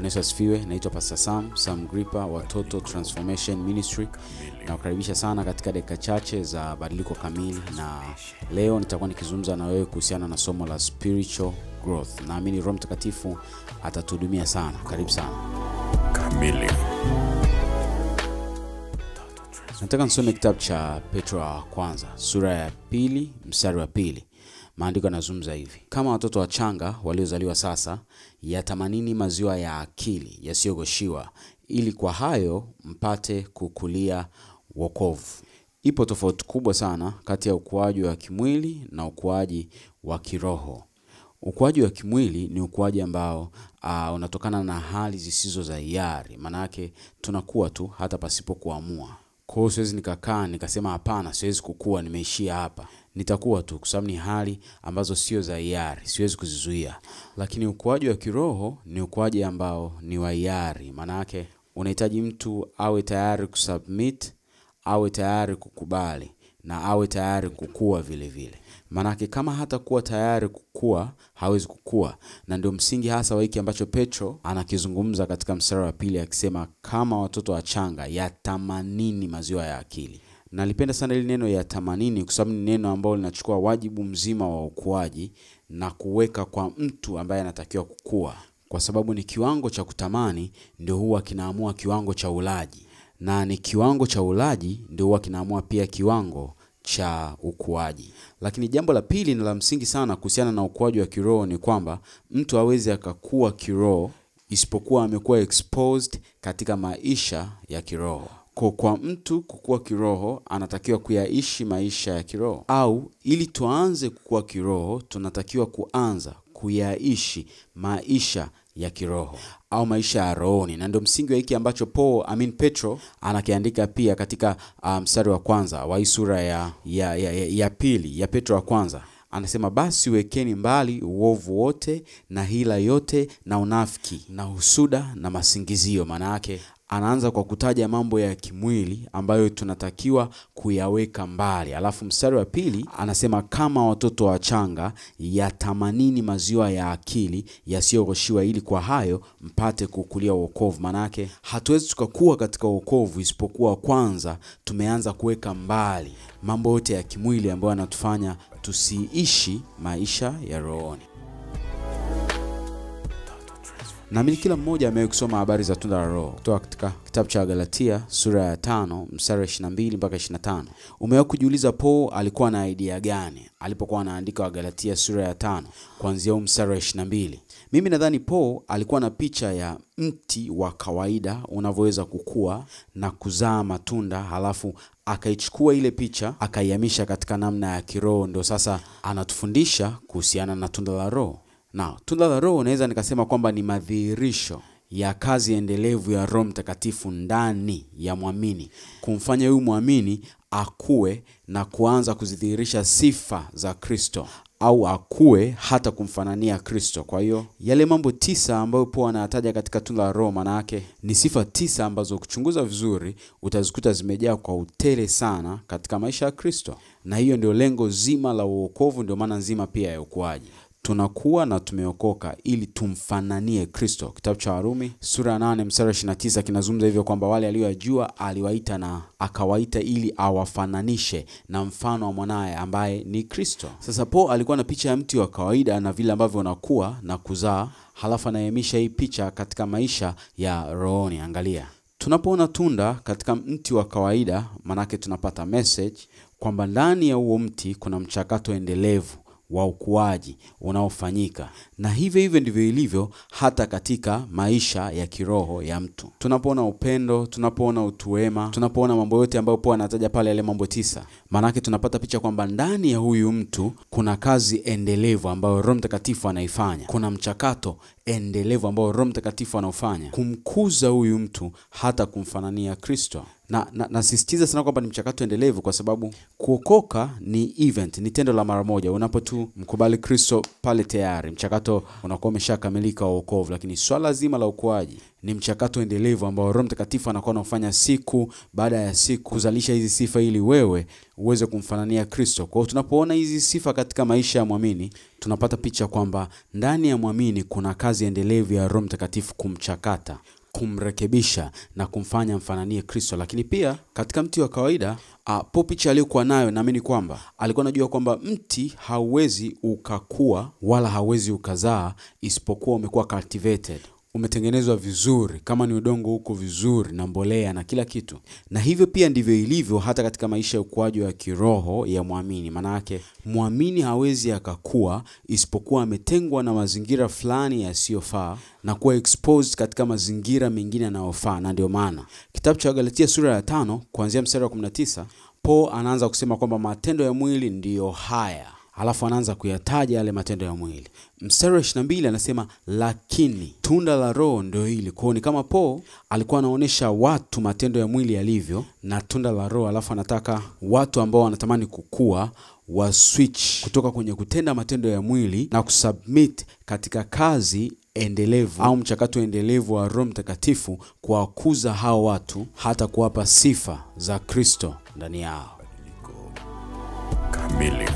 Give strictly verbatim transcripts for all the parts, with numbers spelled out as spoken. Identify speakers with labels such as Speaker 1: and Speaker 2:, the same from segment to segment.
Speaker 1: Bwana Yesu asifiwe. Naitwa Pastor Sam, Sam Gripa wa Total Transformation Ministry. Na kukaribisha sana katika dakika chache za Badiliko kamili, na leo nitakuwa nikizungumza na wewe kuhusiana na somo la spiritual growth. Naamini Roho Mtakatifu atatuhudumia sana. Karibu sana.
Speaker 2: Kamili.
Speaker 1: Nataka nisome kitabu cha Petro wa kwanza, sura ya pili, mstari wa pili. Maandiko yanazungumza hivi: kama watoto wachanga waliozaliwa sasa, yatamanini maziwa ya akili yasiyogoshiwa, ili kwa hayo mpate kukulia wokovu. Ipo tofauti kubwa sana kati ya ukuaji wa kimwili na ukuaji wa kiroho. Ukuaji wa kimwili ni ukuaji ambao uh, unatokana na hali zisizo za hiari. Maana yake tunakuwa tu hata pasipo kuamua. Kwa hiyo siwezi nikakaa nikasema hapana, siwezi kukua, nimeishia hapa. Nitakuwa tu kwa sababu ni hali ambazo sio za hiari, siwezi kuzizuia. Lakini ukuaji wa kiroho ni ukuaji ambao ni wa hiari. Maana yake unahitaji mtu awe tayari kusubmit, awe tayari kukubali, na awe tayari kukua vile vile. Manake kama hata kuwa tayari kukua, hawezi kukua. Na ndio msingi hasa wa hiki ambacho Petro anakizungumza katika mstari wa pili akisema kama watoto wachanga yatamanini maziwa ya akili. Nalipenda sana hili neno ya tamanini kwa sababu ni neno ambalo linachukua wajibu mzima wa ukuaji na kuweka kwa mtu ambaye anatakiwa kukua. Kwa sababu ni kiwango cha kutamani ndio huwa kinaamua kiwango cha ulaji. Na ni kiwango cha ulaji ndio huwa kinaamua pia kiwango cha ukuaji. Lakini jambo la pili na la msingi sana kuhusiana na ukuaji wa kiroho ni kwamba mtu hawezi akakua kiroho isipokuwa amekuwa exposed katika maisha ya kiroho. Kwa kwa mtu kukua kiroho anatakiwa kuyaishi maisha ya kiroho, au ili tuanze kukua kiroho tunatakiwa kuanza kuyaishi maisha ya kiroho au maisha ya rohoni. Na ndio msingi wa hiki ambacho Paul, I mean Petro anakiandika pia katika mstari um, wa kwanza wa hii sura ya ya, ya ya ya pili ya Petro wa kwanza. Anasema basi wekeni mbali uovu wote na hila yote na unafiki na husuda na masingizio. Maana yake anaanza kwa kutaja mambo ya kimwili ambayo tunatakiwa kuyaweka mbali. Alafu mstari wa pili anasema kama watoto wachanga yatamanini maziwa ya akili yasiyogoshiwa, ili kwa hayo mpate kukulia wokovu. Maana yake hatuwezi tukakua katika wokovu isipokuwa kwanza tumeanza kuweka mbali mambo yote ya kimwili ambayo yanatufanya tusiishi maisha ya rohoni. Na mimi kila mmoja amewahi kusoma habari za tunda la Roho kutoka katika kitabu cha Galatia sura ya tano mstari wa ishirini na mbili mpaka ishirini na tano. Umewahi kujiuliza Paul alikuwa na idea gani alipokuwa anaandika wa Galatia sura ya tano kuanzia mstari wa ishirini na mbili? Mimi nadhani Paul alikuwa na picha ya mti wa kawaida unavyoweza kukua na kuzaa matunda, halafu akaichukua ile picha akaihamisha katika namna ya kiroho. Ndio sasa anatufundisha kuhusiana na tunda la Roho. Na tunda la Roho naweza nikasema kwamba ni madhihirisho ya kazi endelevu ya Roho Mtakatifu ndani ya mwamini, kumfanya huyu mwamini akue na kuanza kuzidhihirisha sifa za Kristo, au akue hata kumfanania Kristo. Kwa hiyo yale mambo tisa ambayo Paul anataja katika tunda la Roho, maana yake ni sifa tisa ambazo ukichunguza vizuri utazikuta zimejaa kwa utele sana katika maisha ya Kristo. Na hiyo ndio lengo zima la wokovu, ndio maana nzima pia ya ukuaji. Tunakuwa na tumeokoka ili tumfananie Kristo. Kitabu cha Warumi sura nane mstari wa ishirini na tisa kinazungumza hivyo kwamba wale aliyojua aliwaita na akawaita ili awafananishe na mfano wa mwanae ambaye ni Kristo. Sasa Paul alikuwa na picha ya mti wa kawaida na vile ambavyo unakuwa na kuzaa, halafu anayemisha hii picha katika maisha ya rohoni. Angalia, tunapoona tunda katika mti wa kawaida, manake tunapata message kwamba ndani ya huo mti kuna mchakato endelevu wa ukuaji unaofanyika. Na hivyo hivyo ndivyo ilivyo hata katika maisha ya kiroho ya mtu. Tunapoona upendo, tunapoona utuwema, tunapoona mambo yote ambayo Paul anataja pale, yale mambo tisa, maana yake tunapata picha kwamba ndani ya huyu mtu kuna kazi endelevu ambayo Roho Mtakatifu anaifanya. Kuna mchakato endelevu ambao Roho Mtakatifu anaufanya kumkuza huyu mtu hata kumfanania Kristo. Na na nasisitiza sana kwamba ni mchakato endelevu kwa sababu kuokoka ni event, ni tendo la mara moja. Unapotu mkubali Kristo pale tayari mchakato unakuwa umeshakamilika wa wokovu. Lakini swala zima la ukuaji ni mchakato endelevu ambao Roho Mtakatifu anakuwa anafanya siku baada ya siku kuzalisha hizi sifa ili wewe uweze kumfanania Kristo. Kwa hiyo tunapoona hizi sifa katika maisha ya mwamini, tunapata picha kwamba ndani ya mwamini kuna kazi endelevu ya Roho Mtakatifu kumchakata, kumrekebisha na kumfanya mfananie Kristo. Lakini pia katika mti wa kawaida, uh, po picha aliyokuwa nayo, naamini kwamba alikuwa anajua kwamba mti hauwezi ukakua wala hauwezi ukazaa isipokuwa umekuwa cultivated, umetengenezwa vizuri, kama ni udongo huko vizuri na mbolea na kila kitu. Na hivyo pia ndivyo ilivyo hata katika maisha ya ukuaji wa kiroho ya mwamini. Maana yake mwamini hawezi akakua isipokuwa ametengwa na mazingira fulani yasiyofaa na kuwa exposed katika mazingira mengine yanayofaa. Na ndio maana kitabu cha Galatia sura ya tano kuanzia mstari wa kumi na tisa, Paul anaanza kusema kwamba matendo ya mwili ndiyo haya. Alafu anaanza kuyataja yale matendo ya mwili. Mstari wa ishirini na mbili anasema lakini tunda la Roho ndio hili. Kwa hiyo ni kama Paul alikuwa anaonesha watu matendo ya mwili yalivyo na tunda la Roho, alafu anataka watu ambao wanatamani kukua wa switch kutoka kwenye kutenda matendo ya mwili na kusubmit katika kazi endelevu au mchakato endelevu wa Roho Mtakatifu kuwakuza hao watu hata kuwapa sifa za Kristo ndani yao.
Speaker 2: Badiliko kamili.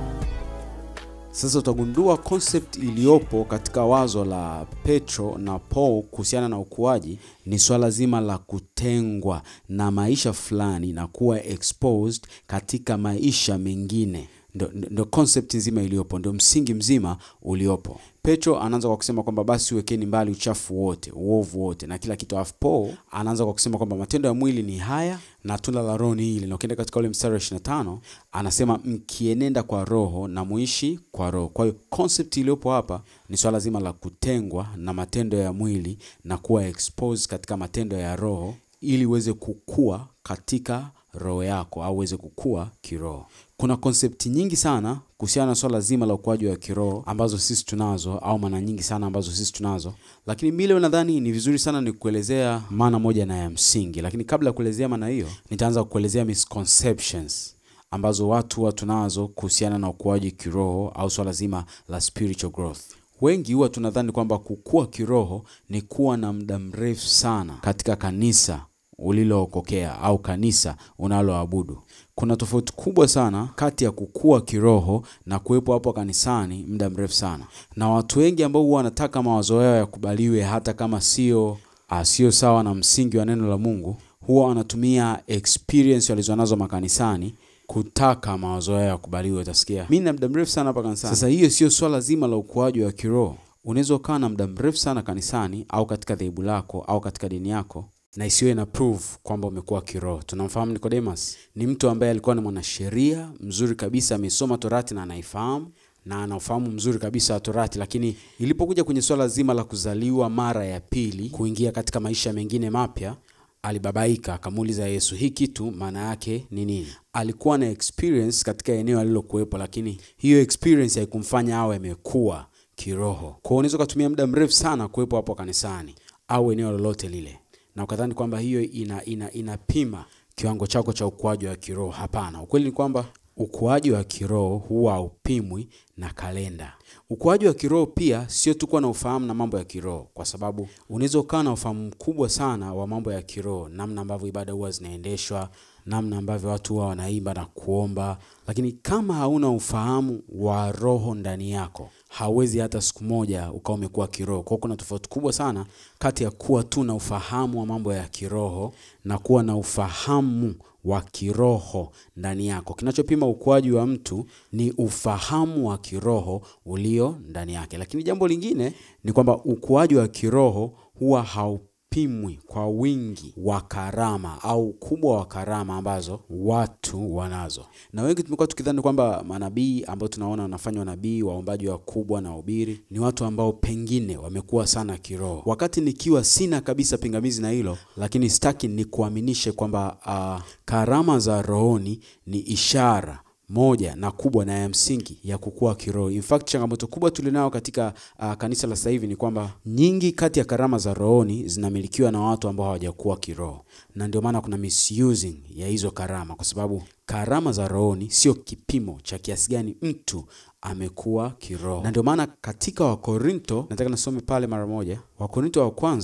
Speaker 1: Sasa utagundua concept iliyopo katika wazo la Petro na Paul kuhusiana na ukuaji ni swala zima la kutengwa na maisha fulani na kuwa exposed katika maisha mengine. Ndo, ndo concept nzima iliyopo, ndo msingi mzima uliopo. Petro anaanza kwa kusema kwamba basi wekeni mbali uchafu wote, uovu wote na kila kitu. Alafu Paul anaanza kwa kusema kwamba matendo ya mwili ni haya na tunda la Roho ni hili. Na ukienda katika ule mstari wa ishirini na tano anasema mkienenda kwa Roho na muishi kwa Roho. Kwa hiyo concept iliyopo hapa ni swala zima la kutengwa na matendo ya mwili na kuwa exposed katika matendo ya Roho ili uweze kukua katika roho yako au uweze kukua kiroho. Kuna konsepti nyingi sana kuhusiana na swala zima la ukuaji wa kiroho ambazo sisi tunazo, au maana nyingi sana ambazo sisi tunazo. Lakini mimi leo nadhani ni vizuri sana nikuelezea maana moja na ya msingi. Lakini kabla ya kuelezea maana hiyo, nitaanza kuelezea misconceptions ambazo watu watu nazo kuhusiana na ukuaji kiroho au swala zima la spiritual growth. Wengi huwa tunadhani kwamba kukua kiroho ni kuwa na muda mrefu sana katika kanisa ulilookokea au kanisa unaloabudu. Kuna tofauti kubwa sana kati ya kukua kiroho na kuwepo hapo kanisani muda mrefu sana. Na watu wengi ambao huwa wanataka mawazo yao yakubaliwe hata kama sio sio sawa na msingi wa neno la Mungu, huwa wanatumia experience walizonazo makanisani kutaka mawazo yao yakubaliwe. Utasikia mimi na muda mrefu sana hapa kanisani. Sasa hiyo sio swala zima la ukuaji wa kiroho. Unaweza kuwa na muda mrefu sana kanisani au katika dhehebu lako au katika dini yako na isiwe na proof kwamba umekuwa kiroho. Tunamfahamu Nicodemus, ni mtu ambaye alikuwa ni mwanasheria mzuri kabisa, amesoma Torati na anaifahamu na anafahamu mzuri kabisa Torati, lakini ilipokuja kwenye swala zima la kuzaliwa mara ya pili, kuingia katika maisha mengine mapya, alibabaika. Akamuuliza Yesu, hii kitu maana yake ni nini? Alikuwa na experience katika eneo alilokuepo, lakini hiyo experience haikumfanya awe amekuwa kiroho. Kwa hiyo unaweza kutumia muda mrefu sana kuepo hapo kanisani au eneo lolote lile na ukadhani kwamba hiyo ina ina inapima kiwango chako cha ukuaji wa kiroho. Hapana. Ukweli ni kwamba ukuaji wa kiroho huwa upimwi na kalenda. Ukuaji wa kiroho pia sio tu kuwa na ufahamu na mambo ya kiroho, kwa sababu unaweza kuwa na ufahamu mkubwa sana wa mambo ya kiroho, namna ambavyo ibada huwa zinaendeshwa, namna ambavyo watu huwa wanaimba na kuomba, lakini kama hauna ufahamu wa roho ndani yako, hauwezi hata siku moja ukawa umekuwa kiroho. Kwa kuna tofauti kubwa sana kati ya kuwa tu na ufahamu wa mambo ya kiroho na kuwa na ufahamu wa kiroho ndani yako. Kinachopima ukuaji wa mtu ni ufahamu wa kiroho ulio ndani yake. Lakini jambo lingine ni kwamba ukuaji wa kiroho huwa haupimwi kwa wingi wa karama au ukubwa wa karama ambazo watu wanazo. Na wengi tumekuwa tukidhani kwamba manabii ambao tunaona wanafanya nabii, waombaji wakubwa na wahubiri ni watu ambao pengine wamekuwa sana kiroho. Wakati nikiwa sina kabisa pingamizi na hilo, lakini sitaki ni kuaminishe kwamba uh, karama za rohoni ni ishara moja na kubwa na ya msingi ya kukua kiroho. In fact, changamoto kubwa tulionao katika uh, kanisa la sasa hivi ni kwamba nyingi kati ya karama za rohoni zinamilikiwa na watu ambao hawajakuwa kiroho. Na ndio maana kuna misusing ya hizo karama, kwa sababu karama za rohoni sio kipimo cha kiasi gani mtu amekuwa kiroho. Na ndio maana katika Wakorinto, nataka nisome pale mara moja, Wakorinto wa kwanza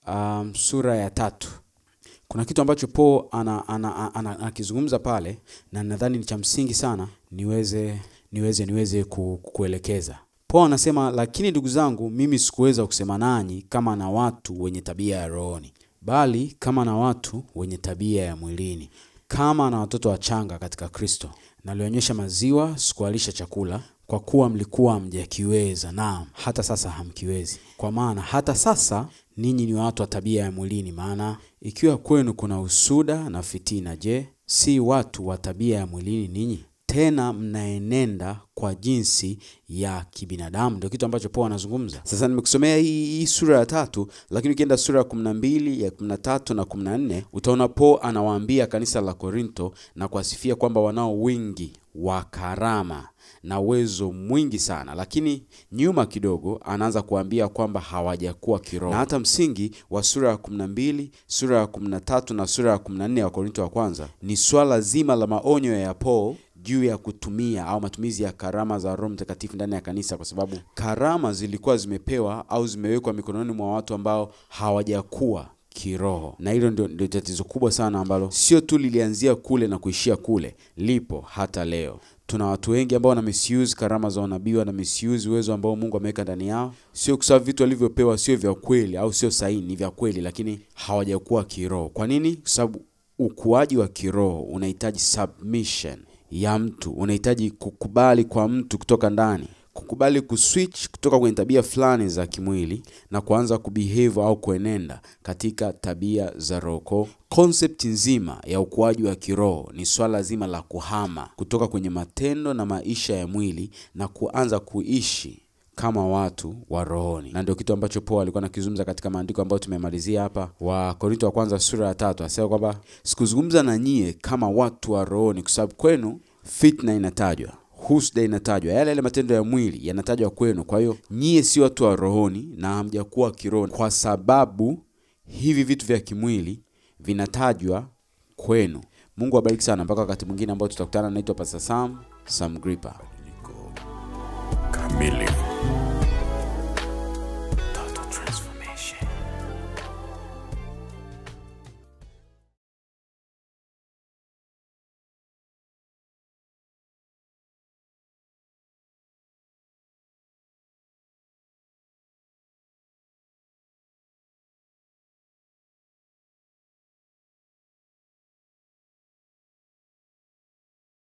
Speaker 1: um, sura ya tatu. Kuna kitu ambacho Paul anakizungumza pale na nadhani ni cha msingi sana niweze niweze niweze kukuelekeza. Paul anasema, lakini ndugu zangu, mimi sikuweza kusema nanyi kama na watu wenye tabia ya rohoni, bali kama na watu wenye tabia ya mwilini, kama na watoto wachanga katika Kristo. Nalionyesha maziwa, sikualisha chakula, kwa kuwa mlikuwa hamjakiweza, naam hata sasa hamkiwezi. Kwa maana hata sasa ninyi ni watu wa tabia ya mwilini. Maana ikiwa kwenu kuna usuda na fitina, je, si watu wa tabia ya mwilini ninyi? Tena mnaenenda kwa jinsi ya kibinadamu. Ndio kitu ambacho Paul anazungumza. Sasa nimekusomea hii, hii sura ya tatu, lakini ukienda sura ya kumi na mbili, ya kumi na tatu na kumi na nne, utaona Paul anawaambia kanisa la Korinto na kuasifia kwamba wanao wingi wa karama na uwezo mwingi sana. Lakini nyuma kidogo anaanza kuambia kwamba hawajakuwa kiroho. Na hata msingi wa sura ya kumi na mbili, sura ya kumi na tatu na sura ya kumi na nne wa Korinto wa kwanza ni swala zima la maonyo ya Paul juu ya kutumia au matumizi ya karama za Roho Mtakatifu ndani ya kanisa, kwa sababu karama zilikuwa zimepewa au zimewekwa mikononi mwa watu ambao hawajakuwa kiroho. Na hilo ndio, ndio tatizo kubwa sana ambalo sio tu lilianzia kule na kuishia kule, lipo hata leo. Tuna watu wengi ambao wana misuse karama za unabii, na misuse uwezo ambao Mungu ameweka ndani yao. Sio kwa sababu vitu walivyopewa sio vya kweli au sio sahihi, ni vya kweli, lakini hawajakuwa kiroho. Kwa nini? Kwa sababu ukuaji wa kiroho unahitaji submission ya mtu, unahitaji kukubali kwa mtu kutoka ndani, kukubali kuswitch kutoka kwenye tabia fulani za kimwili na kuanza kubehave au kuenenda katika tabia za roho. Concept nzima ya ukuaji wa kiroho ni swala zima la kuhama kutoka kwenye matendo na maisha ya mwili na kuanza kuishi kama watu wa rohoni. Na ndio kitu ambacho Paul alikuwa anakizungumza katika maandiko ambayo tumemalizia hapa, wa Korinto wa kwanza sura ya tatu. Anasema kwamba sikuzungumza na nyie kama watu wa rohoni, kwa sababu kwenu fitna inatajwa, husda inatajwa, yale yale matendo ya mwili yanatajwa kwenu. Kwa hiyo nyie si watu wa rohoni na hamjakuwa kiroho, kwa sababu hivi vitu vya kimwili vinatajwa kwenu. Mungu awabariki sana mpaka wakati mwingine ambao tutakutana. Naitwa Pastor Sam Sam Gripa.
Speaker 2: Badiliko kamili.